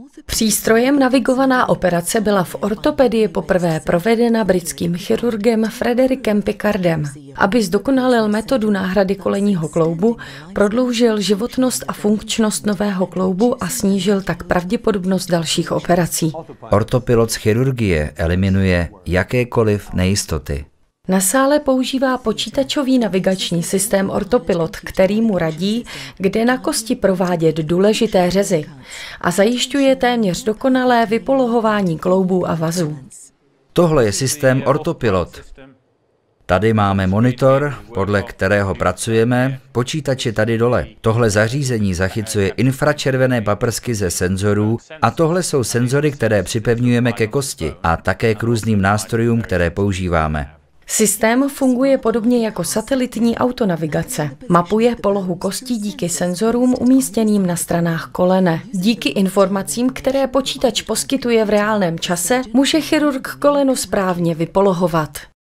Přístrojem navigovaná operace byla v ortopedii poprvé provedena britským chirurgem Frederikem Pickardem. Aby zdokonalil metodu náhrady kolenního kloubu, prodloužil životnost a funkčnost nového kloubu a snížil tak pravděpodobnost dalších operací. Ortopilot z chirurgie eliminuje jakékoliv nejistoty. Na sále používá počítačový navigační systém Ortopilot, který mu radí, kde na kosti provádět důležité řezy a zajišťuje téměř dokonalé vypolohování kloubů a vazů. Tohle je systém Ortopilot. Tady máme monitor, podle kterého pracujeme, počítač je tady dole. Tohle zařízení zachycuje infračervené paprsky ze senzorů a tohle jsou senzory, které připevňujeme ke kosti a také k různým nástrojům, které používáme. Systém funguje podobně jako satelitní autonavigace. Mapuje polohu kostí díky senzorům umístěným na stranách kolene. Díky informacím, které počítač poskytuje v reálném čase, může chirurg koleno správně vypolohovat.